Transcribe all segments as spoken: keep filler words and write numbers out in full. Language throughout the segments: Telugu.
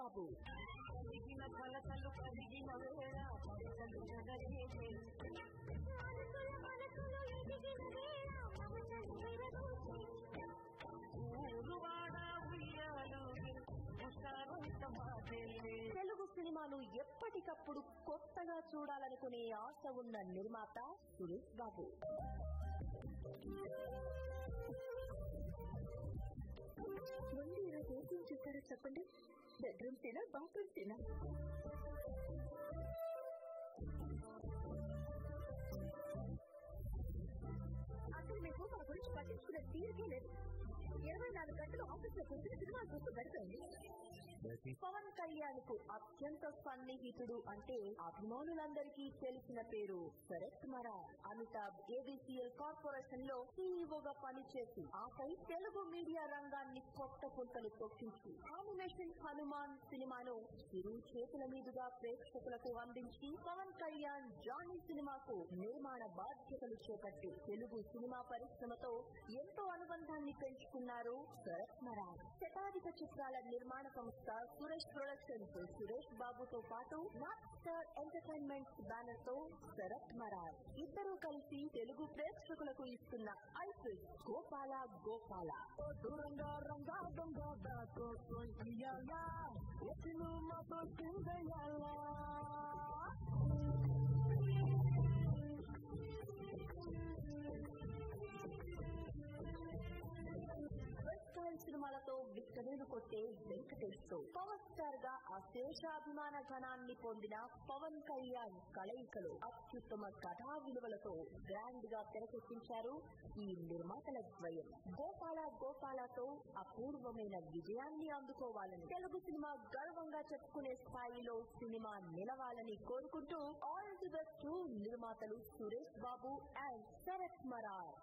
బాబు. తెలుగు సినిమాను ఎప్పటికప్పుడు కొత్తగా చూడాలనుకునే ఆశ ఉన్న నిర్మాత సురేష్ బాబు. ముందు ఈరోజు ఏం చూస్తారో చెప్పండి. బెడ్రూమ్ సీనా, బాత్రూమ్ సీనా? అసలు మీకు మా గురించి పట్టించుకునే తీరికే లేదు. ఇరవై నాలుగు గంటలు ఆఫీస్లో కూర్చుని సినిమా చూస్తూ గడిపండి. పవన్ కళ్యాణ్ కు అత్యంత సన్నిహితుడు అంటే అభిమానులందరికీ తెలిసిన పేరు శరత్ మరార్. అమితాబ్ ఏబిసిఎల్ కార్పొరేషన్ లో సీఈఓగా పనిచేసి ఆపై తెలుగు మీడియా రంగాన్ని కొత్త పుంతలు తొక్కించి యానిమేషన్ హనుమాన్ సినిమాను చిరు చేతుల మీదుగా ప్రేక్షకులకు అందించి పవన్ కళ్యాణ్ జానీ సినిమాకు నిర్మాణ బాధ్యతలు చేపట్టి తెలుగు సినిమా పరిశ్రమతో ఎంతో అనుబంధాన్ని పెంచుకున్నారు శరత్ మరార్. శతాధిక చిత్రాల నిర్మాణ సంస్థ సురేష్ ప్రొడక్షన్స్ సురేష్ బాబుతో పాటు నార్త్ స్టార్ ఎంటర్టైన్మెంట్ బ్యానర్ తో శరత్ మరార్ ఇద్దరూ కలిసి తెలుగు ప్రేక్షకులకు ఇస్తున్న ఐపిఎల్ గోపాల గోపాల. సినిమాలతో విక్కనేలు కొట్టే వెంకటేష్ తో పవర్ స్టార్ గా అశేషాభిమాన ఘనాన్ని పొందిన పవన్ కళ్యాణ్ కలయికలో అత్యుత్తమ కథా విలువలతో గ్రాండ్ గా తెరకెక్కించారు ఈ నిర్మాతల ద్వయం. గోపాల గోపాలతో అపూర్వమైన విజయాన్ని అందుకోవాలని తెలుగు సినిమా గర్వంగా చెప్పుకునే స్థాయిలో సినిమా నిలవాలని కోరుకుంటూ ఆల్ ది బెస్ట్ నిర్మాతలు సురేష్ బాబు అండ్ శరత్ మరార్.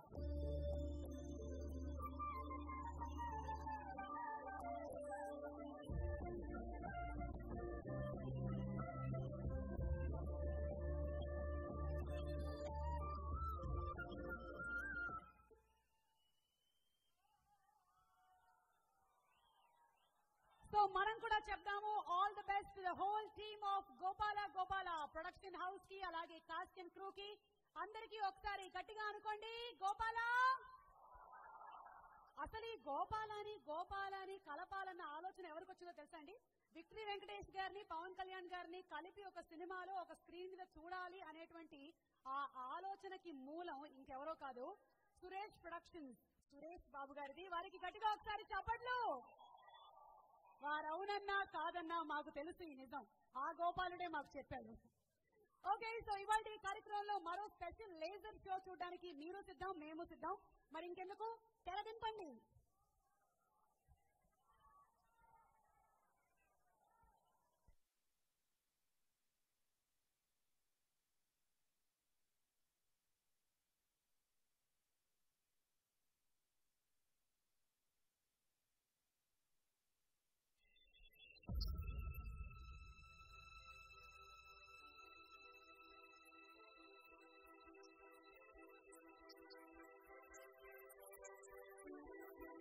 సో మనం కూడా చెప్తాము all the best to the whole team of Gopala Gopala production house కి, అలాగే కాస్ట్ అండ్ క్రూ కి అందరికీ ఒకసారి గట్టిగా అనుకోండి గోపాల. అసలు ఈ గోపాలని గోపాలని కలపాలన్న ఆలోచన ఎవరికి వచ్చిందో తెలుసా అండి? విక్టరీ వెంకటేష్ గారిని పవన్ కళ్యాణ్ గారిని కలిపి ఒక సినిమాలో ఒక స్క్రీన్ మీద చూడాలి అనేటువంటి ఆ ఆలోచనకి మూలం ఇంకెవరో కాదు, సురేష్ ప్రొడక్షన్స్ సురేష్ బాబు గారిది. వారికి గట్టిగా ఒకసారి చెప్పట్లు. వారవునన్నా కాదన్నా మాకు తెలుసు ఈ నిజం, ఆ గోపాలుడే మాకు చెప్పాడు. ఓకే, సో ఇవాళ ఈ కార్యక్రమంలో మరో స్పెషల్ లేజర్ షో చూడడానికి మీరు సిద్ధం, మేము సిద్ధం. మరి ఇంకెందుకు తెరదింపండి. Thank you.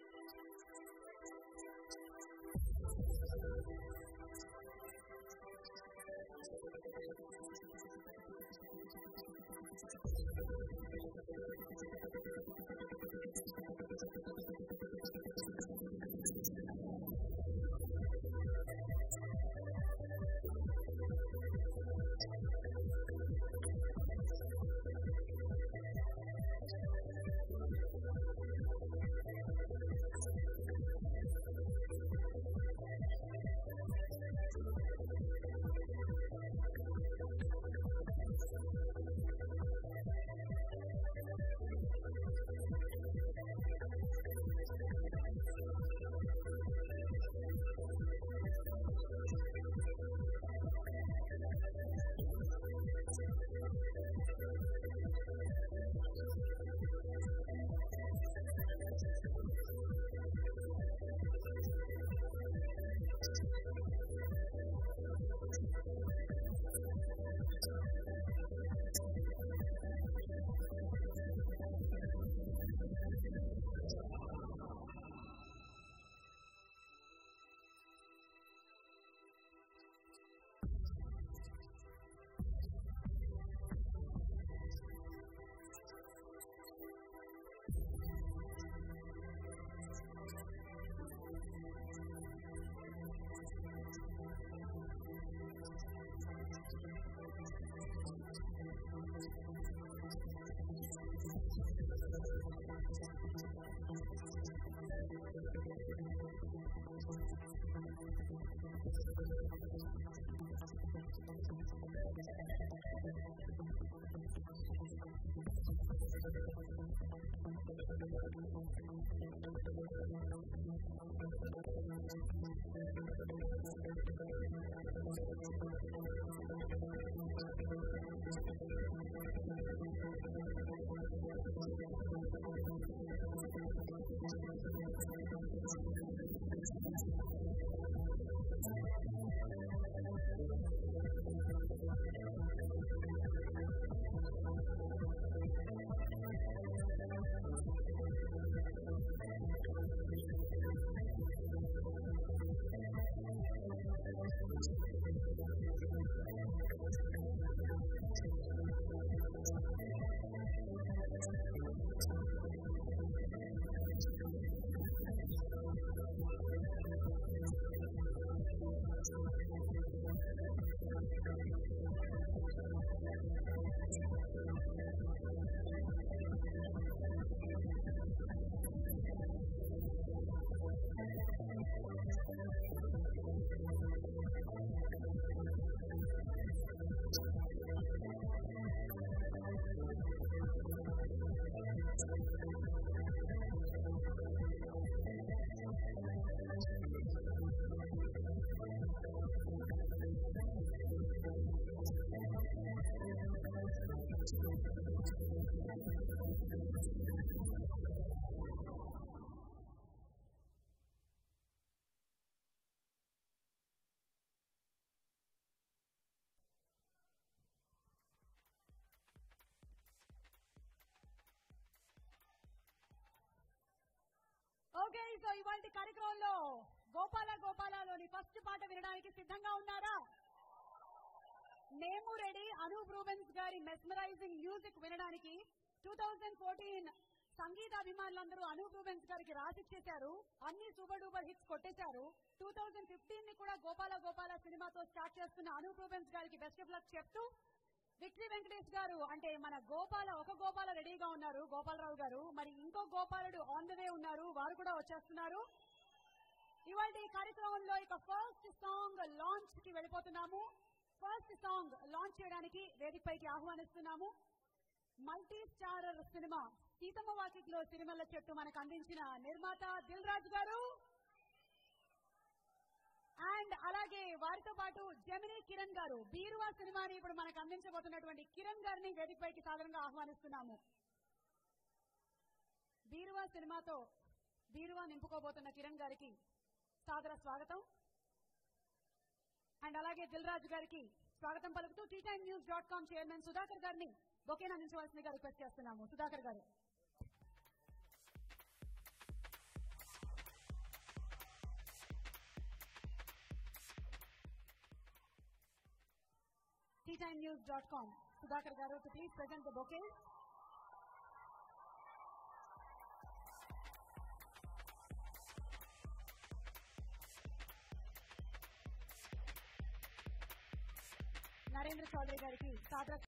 ఓకే, సో ఇవాళ కార్యక్రమంలో గోపాల గోపాలలోని ఫస్ట్ పాట వినడానికి సిద్ధంగా ఉన్నారా? మేము రెడీ. అనూప్ రూబెన్స్ గారి మెస్మరైజింగ్ మ్యూజిక్ వినడానికి. టూ థౌజండ్ ఫోర్టీన్ సంగీత అభిమానులందరూ అనూప్ రూబెన్స్ గారికి రాసిచ్చేశారు. అన్ని సూపర్ డూపర్ హిట్స్ కొట్టేశారు. టూ థౌజండ్ ఫిఫ్టీన్ ని కూడా గోపాల గోపాల సినిమాతో స్టార్ట్ చేస్తున్న అనూప్ రూబెన్స్ గారికి బెస్ట్ ఆఫ్ లక్ చెప్తూ, విక్టరీ వెంకటేష్ గారు అంటే మన గోపాల ఒక గోపాల రెడీగా ఉన్నారు, గోపాలరావు గారు. మరి ఇంకో గోపాలుడు ఆన్ ద వే ఉన్నారు, వారు కూడా వచ్చేస్తున్నారు. ఇవాళ ఈ కార్యక్రమంలో ఇక ఫస్ట్ సాంగ్ లాంచ్ కి వెళ్ళిపోతున్నాము. ఫస్ట్ సాంగ్ లాంచ్ చేయడానికి వేదికపైకి ఆహ్వానిస్తున్నాము. మల్టీ స్టారర్ సినిమా సీతమ్మ వాకిట్లో సిరిమల్ల చెట్టు మనకు అందించిన నిర్మాత దిల్ రాజు గారు, అండ్ అలాగే వారితో పాటు జమినీ కిరణ్ గారు, బీరువా సినిమాని ఇప్పుడు మనకు అందించబోతున్నటువంటి కిరణ్ గారిని వేదికపైకి సాధారణంగా ఆహ్వానిస్తున్నాము. బీరువా సినిమాతో బీరువా నింపుకోబోతున్న కిరణ్ గారికి సాదర స్వాగతం. అండ్ అలాగే దిల్ రాజు గారికి స్వాగతం పలుకుతూ tea time news dot com chairman Sudhakar గారిని బొకేని అందించవలసిందిగా రిక్వెస్ట్ చేస్తున్నాము. సుధాకర్ గారు. Tea time news dot com Sudhakar గారు to please present the bouquet. Narendra Chowdary గారికి సాదర